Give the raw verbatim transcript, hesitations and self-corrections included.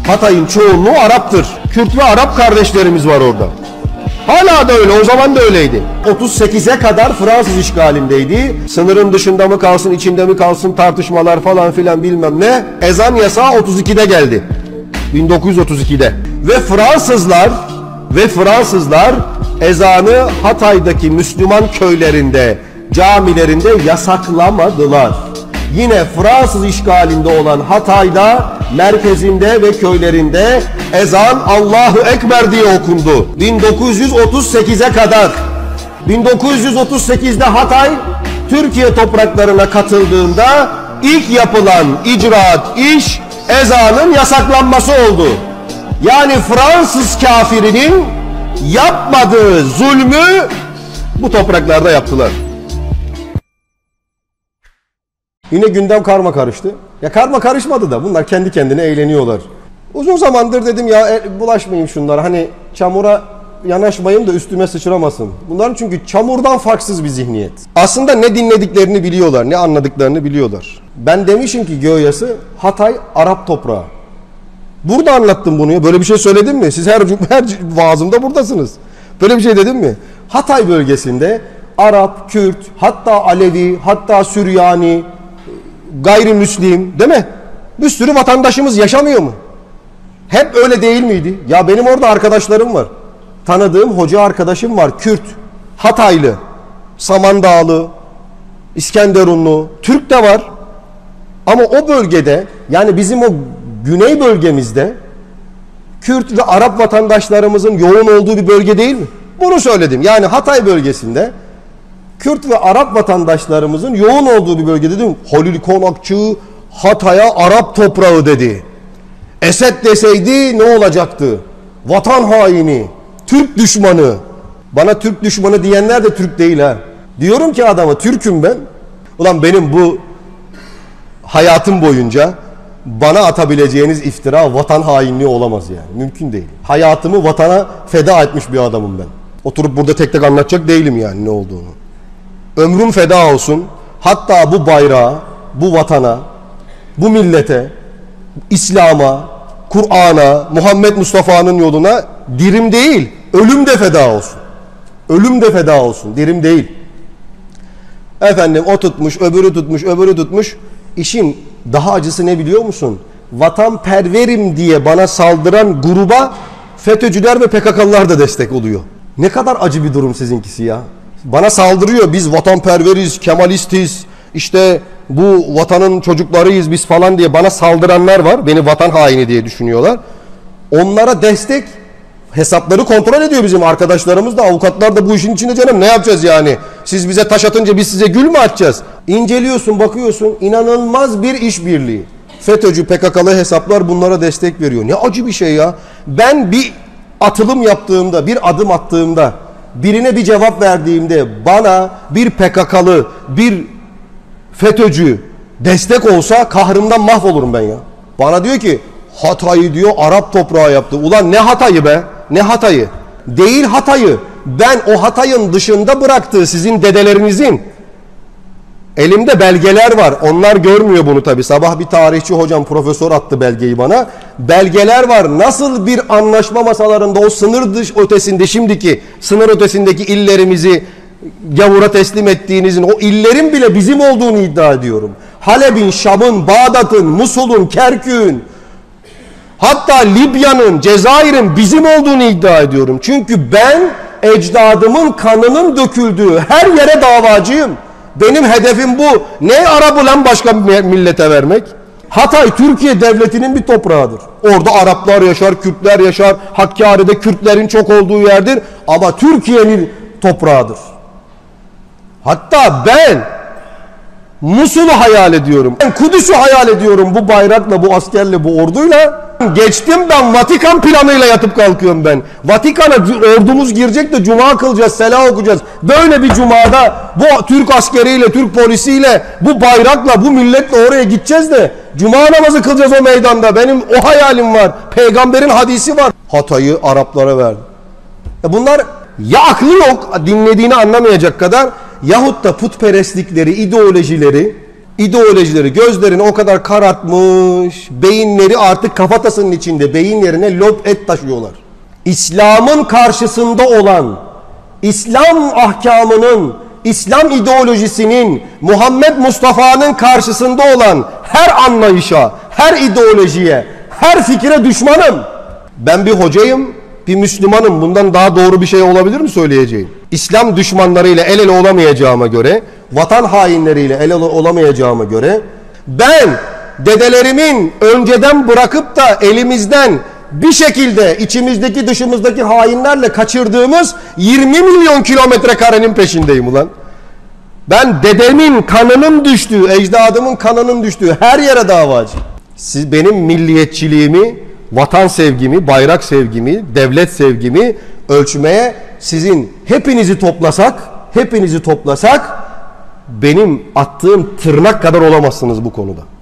Hatay'ın çoğunluğu Arap'tır. Kürt ve Arap kardeşlerimiz var orada. Hala da öyle, o zaman da öyleydi. otuz sekize kadar Fransız işgalindeydi. Sınırın dışında mı kalsın, içinde mi kalsın tartışmalar falan filan bilmem ne. Ezan yasağı otuz ikide geldi. bin dokuz yüz otuz ikide. Ve Fransızlar ve Fransızlar ezanı Hatay'daki Müslüman köylerinde, camilerinde yasaklamadılar. Yine Fransız işgalinde olan Hatay'da, merkezinde ve köylerinde ezan Allahu Ekber diye okundu. bin dokuz yüz otuz sekize kadar. bin dokuz yüz otuz sekizde Hatay, Türkiye topraklarına katıldığında ilk yapılan icraat, iş, ezanın yasaklanması oldu. Yani Fransız kafirinin yapmadığı zulmü bu topraklarda yaptılar. Yine gündem karma karıştı. Ya karma karışmadı da bunlar kendi kendine eğleniyorlar. Uzun zamandır dedim ya e, bulaşmayayım şunlara. Hani çamura yanaşmayayım da üstüme sıçramasın. Bunların çünkü çamurdan farksız bir zihniyet. Aslında ne dinlediklerini biliyorlar, ne anladıklarını biliyorlar. Ben demişim ki Göğyası Hatay Arap toprağı. Burada anlattım bunu ya. Böyle bir şey söyledim mi? Siz her, her vaazımda buradasınız. Böyle bir şey dedim mi? Hatay bölgesinde Arap, Kürt, hatta Alevi, hatta Süryani, gayrimüslim, değil mi? Bir sürü vatandaşımız yaşamıyor mu? Hep öyle değil miydi? Ya benim orada arkadaşlarım var. Tanıdığım hoca arkadaşım var. Kürt, Hataylı, Samandağlı, İskenderunlu, Türk de var. Ama o bölgede, yani bizim o güney bölgemizde Kürt ve Arap vatandaşlarımızın yoğun olduğu bir bölge değil mi? Bunu söyledim. Yani Hatay bölgesinde Kürt ve Arap vatandaşlarımızın yoğun olduğu bir bölge dedim. Halil Konakçı Hatay'a Arap toprağı dedi. Esed deseydi ne olacaktı? Vatan haini, Türk düşmanı. Bana Türk düşmanı diyenler de Türk değil ha. Diyorum ki adama Türk'üm ben. Ulan benim bu hayatım boyunca bana atabileceğiniz iftira vatan hainliği olamaz yani. Mümkün değil. Hayatımı vatana feda etmiş bir adamım ben. Oturup burada tek tek anlatacak değilim yani ne olduğunu. Ömrüm feda olsun. Hatta bu bayrağa, bu vatana, bu millete, İslam'a, Kur'an'a, Muhammed Mustafa'nın yoluna dirim değil, ölüm de feda olsun. Ölüm de feda olsun, dirim değil. Efendim o tutmuş, öbürü tutmuş, öbürü tutmuş. İşin daha acısı ne biliyor musun? Vatanperverim diye bana saldıran gruba FETÖ'cüler ve P K K'lılar da destek oluyor. Ne kadar acı bir durum sizinkisi ya. Bana saldırıyor, biz vatanperveriz, Kemalistiz, işte bu vatanın çocuklarıyız biz falan diye bana saldıranlar var. Beni vatan haini diye düşünüyorlar. Onlara destek, hesapları kontrol ediyor bizim arkadaşlarımız da, avukatlar da bu işin içinde canım. Ne yapacağız yani? Siz bize taş atınca biz size gül mü atacağız? İnceliyorsun, bakıyorsun, inanılmaz bir işbirliği. FETÖ'cü, P K K'lı hesaplar bunlara destek veriyor. Ne acı bir şey ya. Ben bir atılım yaptığımda, bir adım attığımda, birine bir cevap verdiğimde bana bir P K K'lı, bir FETÖ'cü destek olsa kahrımdan mahvolurum ben ya. Bana diyor ki Hatay'ı diyor Arap toprağı yaptı. Ulan ne Hatay'ı be? Ne Hatay'ı? Değil Hatay'ı. Ben o Hatay'ın dışında bıraktığı sizin dedelerinizin elimde belgeler var. Onlar görmüyor bunu tabi. Sabah bir tarihçi hocam, profesör attı belgeyi bana. Belgeler var. Nasıl bir anlaşma masalarında o sınır dış ötesinde, şimdiki sınır ötesindeki illerimizi gavura teslim ettiğinizin, o illerin bile bizim olduğunu iddia ediyorum. Halep'in, Şam'ın, Bağdat'ın, Musul'un, Kerkük'ün, hatta Libya'nın, Cezayir'in bizim olduğunu iddia ediyorum. Çünkü ben ecdadımın kanının döküldüğü her yere davacıyım. Benim hedefim bu. Ne Arap'ı lan başka millete vermek? Hatay Türkiye devletinin bir toprağıdır. Orada Araplar yaşar, Kürtler yaşar. Hakkari'de Kürtlerin çok olduğu yerdir. Ama Türkiye'nin toprağıdır. Hatta ben Musul'u hayal ediyorum. Ben Kudüs'ü hayal ediyorum bu bayrakla, bu askerle, bu orduyla. Geçtim ben Vatikan planıyla yatıp kalkıyorum ben. Vatikan'a ordumuz girecek de cuma kılacağız, selah okuyacağız. Böyle bir cumada bu Türk askeriyle, Türk polisiyle, bu bayrakla, bu milletle oraya gideceğiz de cuma namazı kılacağız o meydanda. Benim o hayalim var. Peygamberin hadisi var. Hatay'ı Araplara verdi. Ya bunlar ya aklı yok, dinlediğini anlamayacak kadar, yahut da putperestlikleri, ideolojileri ideolojileri gözlerini o kadar karartmış, beyinleri artık kafatasının içinde, beyin yerine lob et taşıyorlar. İslam'ın karşısında olan, İslam ahkamının, İslam ideolojisinin, Muhammed Mustafa'nın karşısında olan her anlayışa, her ideolojiye, her fikre düşmanım. Ben bir hocayım, bir Müslümanım. Bundan daha doğru bir şey olabilir mi söyleyeceğim? İslam düşmanlarıyla el ele olamayacağıma göre, vatan hainleriyle el ele olamayacağıma göre, ben dedelerimin önceden bırakıp da elimizden bir şekilde içimizdeki dışımızdaki hainlerle kaçırdığımız yirmi milyon kilometre karenin peşindeyim ulan. Ben dedemin kanının düştüğü, ecdadımın kanının düştüğü her yere davacı. Siz benim milliyetçiliğimi, vatan sevgimi, bayrak sevgimi, devlet sevgimi ölçmeye sizin hepinizi toplasak, hepinizi toplasak benim attığım tırnak kadar olamazsınız bu konuda.